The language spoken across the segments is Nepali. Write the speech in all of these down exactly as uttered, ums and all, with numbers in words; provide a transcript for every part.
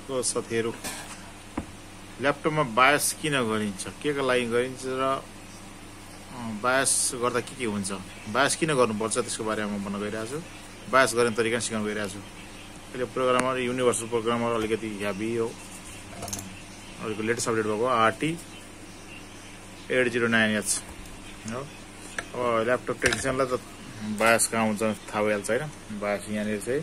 को साथीहरु ल्यापटपमा बायोस किन गरिन्छ के को लागि गरिन्छ र बायोस गर्दा के के हुन्छ बायोस किन गर्नुपर्छ त्यसको बारेमा म भन्न गइरहेको छु बायोस गर्ने तरिका सिकाउन गइरहेको छु अहिले प्रोग्रामर युनिभर्सल प्रोग्रामर अलिकति हेभी हो अहिलेको लेटेस्ट अपडेट भएको RT eight zero nine H हो अब ल्यापटप टेक्निसियनलाई त बायोस कहाँ हुन्छ थाहा भइहाल्छ हैन बायोस यहाँनिर चाहिँ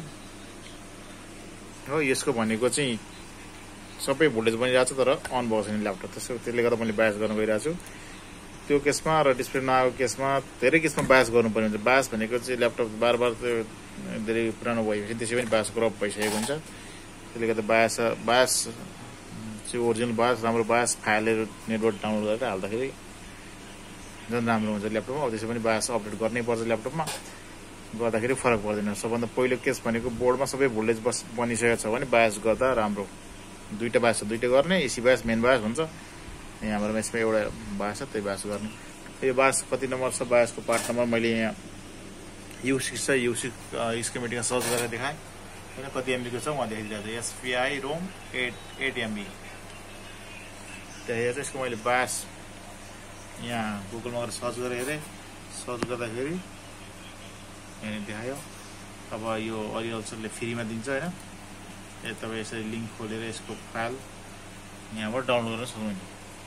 हो यसको भनेको चाहिँ सबै भोल्टेज बनिरहेको छ तर अन भएको छैन ल्यापटप त्यसो त्यसले गर्दा मैले बायोस गर्न गइरहेको छु त्यो केसमा र डिस्प्ले नआएको केसमा धेरै केसमा बायोस गर्नुपर्ने हुन्छ बायोस भनेको चाहिँ ल्यापटप बार बार त्यो धेरै पुरानो भएपछि त्यसै पनि बायोस करप्ट भइसकेको हुन्छ त्यसले गर्दा बायोस बायोस चाहिँ ओरिजिनल बायोस राम्रो बायोस फाइलहरू नेटवर्क डाउनलोड गरेर हाल्दाखेरि झन् राम्रो हुन्छ ल्यापटपमा अब त्यसै पनि बायोस अपडेट गर्नै पर्छ ल्यापटपमा गर्दाखेरि फरक पर्दैन सबभन्दा पहिलो केस भनेको बोर्डमा सबै भोल्टेज बस बनिसकेको छ भने बायोस गर्दा राम्रो दुईटा बायोस दुईटा गर्ने एसी बायोस मेन बायोस हुन्छ यहाँ हाम्रो यसमा एउटा बायोस छ त्यही बायोस गर्ने यो बायोस कति नम्बर छ बायोसको पार्ट नम्बर मैले यहाँ यू सिक्स छ यू सिक्स स्किमेटिकमा सर्च गरेर देखाएँ होइन कति एमबीको छ उहाँ देखाइदिएको छ SPI ROM eight eight MB त्यहाँ चाहिँ यसको मैले बायोस यहाँ गुगलमा गएर सर्च गरेर हेरेँ सर्च गर्दाखेरि यहाँ देखायो अब यो अरिअल्सरले फ्रीमा दिन्छ होइन तपाईँ यसरी लिङ्क खोलेर यसको फाइल यहाँबाट डाउनलोड गर्न सक्नुहुन्छ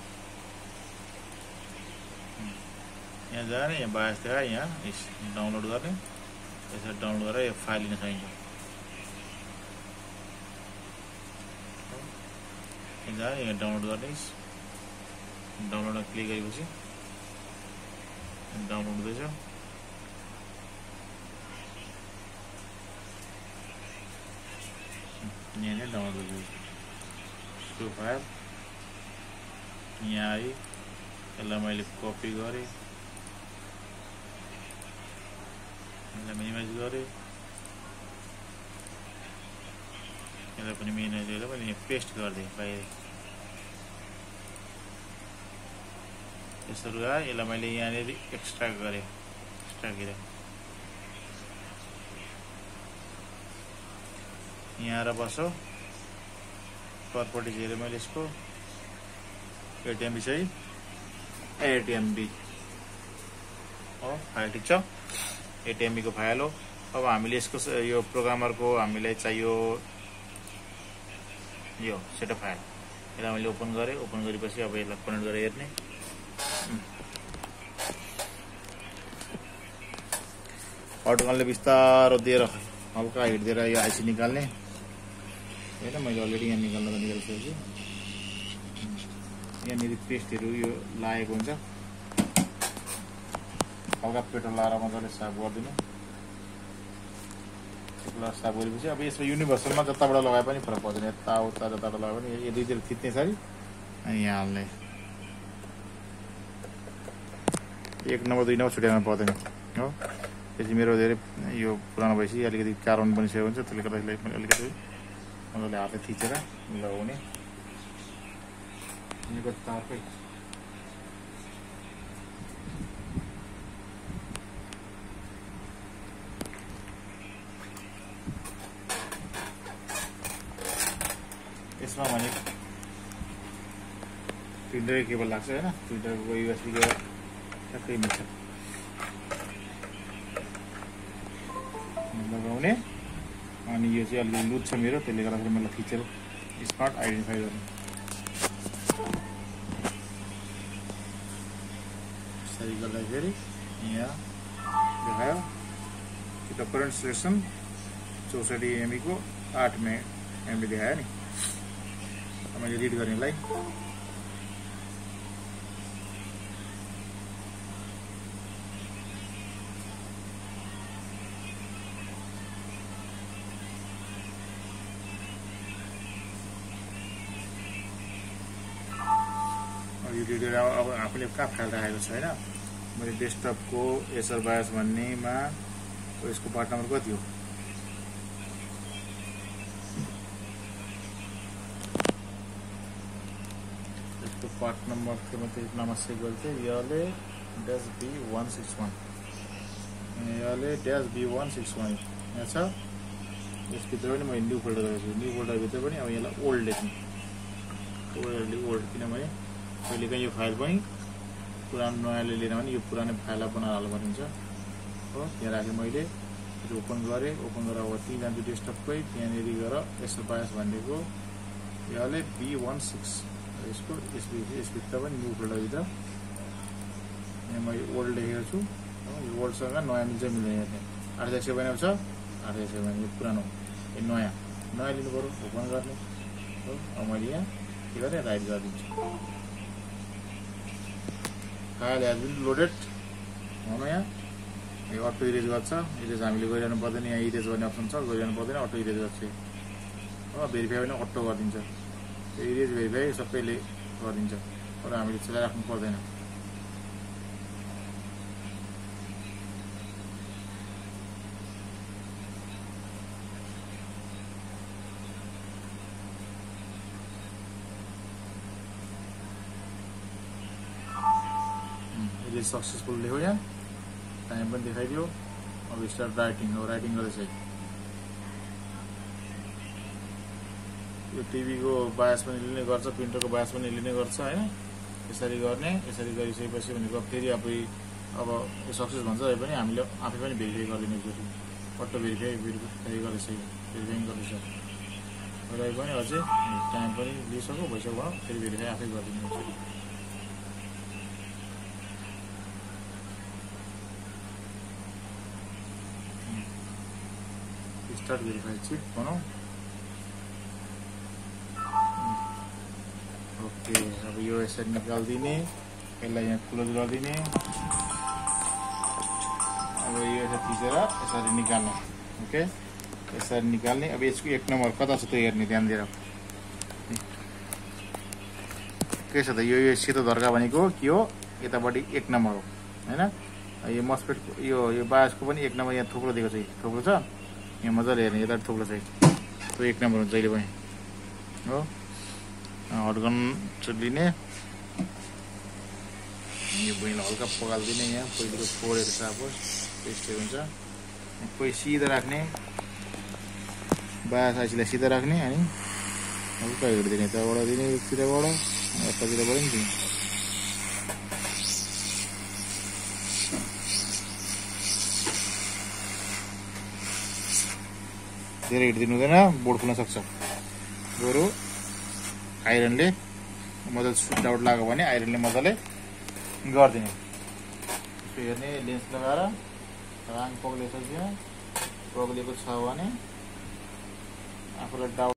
यहाँ जाने यहाँ बायोस देखा यहाँ डाउनलोड गर्ने यसरी डाउनलोड गरेर यो फाइल लिन सकिन्छ यहाँ जाने यहाँ डाउनलोड गर्ने डाउनलोडमा क्लिक गरेपछि डाउनलोड हुँदैछ यहाँ डाउनलोड गर्दैछ त्यो फाइल यहाँ आयो यसलाई मैले कपी गरेँ यसलाई मिनिमाइज गरेँ यसलाई पनि मिनिमाइज गरेर मैले यहाँ पेस्ट गरिदिएँ बाहिर यसरी आयो यसलाई मैले यहाँनिर एक्सट्र्याक्ट गरेँ एक्सट्र्याक्ट गरेँ यहाँ आएर बसो प्रपर्टिज हेरेँ मैले यसको एट एमबी चाहिँ एट एमबी हो फाइल ठिक छ एट एमबी को फाइल हो अब हामीले यसको यो प्रोग्रामरको हामीलाई चाहियो यो सेटअप फाइल यसलाई मैले ओपन गरेँ ओपन गरेपछि अब यसलाई कनेक्ट गरेर हेर्ने अटकनले बिस्तारो दिएर हल्का हिट दिएर यो आइसी निकाल्ने होइन मैले अलरेडी यहाँ निकाल्न त निकालिसकेको छु यहाँनिर पेस्टहरू यो लागेको हुन्छ हल्का पेट्रोल लाएर मजाले साफ गरिदिनु साफ गरेपछि अब यसमा युनिभर्सलमा जताबाट लगाए पनि फरक पर्दैन यताउता जताबाट लगाए पनि यो दुईतिर थिच्ने छरी अनि यहाँ हाल्ने एक नम्बर दुई नम्बर छुट्याउनु पर्दैन हो त्यसपछि मेरो धेरै यो पुरानो भएपछि अलिकति कारण बनिसकेको हुन्छ त्यसले गर्दा यसलाई पनि अलिकति मजाले हातले थिचेर लगाउने यहाँको तारकै यसमा भने प्रिन्टरकै केबल लाग्छ होइन प्रिन्टरको युएसबी केबल ठ्याक्कै मिल्छ लगाउने अनि यो चाहिँ अलिकति लुज छ मेरो त्यसले गर्दाखेरि मलाई थिचेर स्मार्ट आइडेन्टिफाई गर्ने यसरी गर्दाखेरि यहाँ देखायो त्यो करेन्ट सेसन चौसठी एमबी को आठ मे एमबी देखायो नि मैले रिड गर्नेलाई यो रिडर अब आफूले कहाँ फाइल राखेको छ होइन मैले डेस्कटपको एसर बायोस भन्नेमा यसको पार्ट नम्बर कति हो यसको पार्ट नम्बर थियो म त्यसमा सेभ गर्थेँ यसले dash B one six one यसले dash B one six one यहाँ छ यसभित्र पनि मैले न्यू फोल्डर गरेको छु। न्यू फोल्डरभित्र पनि अब यसलाई ओल्ड लेख्ने, ओल्ड ओल्ड किनभने कहिलेकाहीँ यो फाइल पनि पुरानो नयाँले लिएर भने यो पुरानो फाइललाई बनाएर हाल्नु भनिन्छ हो। यहाँ राखेँ मैले, ओपन गरेँ, ओपन गरेर अब त्यहीँ जान्छु डेस्कटपकै, त्यहाँनिर गएर एसएल बायोस भनेको यसले बी वन सिक्स यसको यसभित्र पनि न्यू फोल्डरभित्र यहाँ मैले ओल्ड लेखेको छु। यो ओल्डसँग नयाँ मिल्छ मिल्दैन हेर्ने, आठ एक सय बनाएको छ, आठ एक सय भने पुरानो यो नयाँ नयाँ लिनु पऱ्यो, ओपन गर्ने हो। अब मैले यहाँ के गरेँ, राइट गरिदिन्छु। फाइल हेज बिन लोडेड भनौँ, यहाँ यो अटो इरेज गर्छ। इरेज हामीले गरिरहनु पर्दैन, यहाँ इरेज गर्ने अप्सन छ, गरिरहनु पर्दैन, अटो इरेज गर्छ हो। भेरिफाई पनि अटो गरिदिन्छ, त्यो इरेज भेरिफाई सबैले गरिदिन्छ, तर हामीले चलाइराख्नु पर्दैन। इरेज सक्सेसफुल लेख्यो, यहाँ टाइम पनि देखाइदियो। अब स्टार्ट राइटिङ हो, राइटिङ गर्दैछ। यो टिभीको बायोस पनि लिने गर्छ, प्रिन्टरको बायोस पनि लिने गर्छ होइन। यसरी गर्ने, यसरी गरिसकेपछि भनेको फेरि अब अब यो सक्सेस भन्छ पनि हामीले आफै पनि भेरिफाई गरिदिने एकचोटि, अटो भेरिफाई भेरिफाई गर्दैछ, भेरिफाइङ गर्दैछ। र पनि अझै टाइम पनि लिइसक्यो, भइसक्यो भनौँ, फेरि भेरिफाई आफै गरिदिने एकचोटि। स्टार्ट भेरिफाई चिप भनौँ। ओके, अब यो यसरी निकालिदिने, यसलाई यहाँ क्लोज गरिदिने। अब यो यसरी थिचेर यसरी निकाल्ने, ओके यसरी निकाल्ने। अब यसको एक नम्बर कता छ त्यो हेर्ने, ध्यान दिएर के छ त, यो यो सेतो धर्का भनेको के हो, यतापट्टि एक नम्बर हो होइन। यो मस्फेट यो यो बायोसको पनि एक नम्बर यहाँ थुप्रो दिएको छ, थुप्रो छ यहाँ मजाले हेर्ने, यता थुप्रो छ, त्यो एक नम्बर हुन्छ जहिले पनि हो। हटगन लिने, यो भुइँलाई हल्का पगालिदिने, यहाँ पहिलेको फोडेर सापोस् त्यस्तै हुन्छ। कोही सिधा राख्ने, बायोस आइसीलाई सिधा राख्ने अनि हल्का हिँडिदिने, यताबाट दिने यतातिरबाट, यतातिरबाट पनि दिने। धेरै हिँडिदिनु हुँदैन, बोर्ड खुल्न सक्छ। बरु आइरनले मजाले सुट आउट लाग्यो भने आइरनले मजाले गरिदिने। यसो हेर्ने, लेन्स लगाएर राङ पग्लेछ, त्यहाँ पग्लेको छ भने आफूलाई डाउट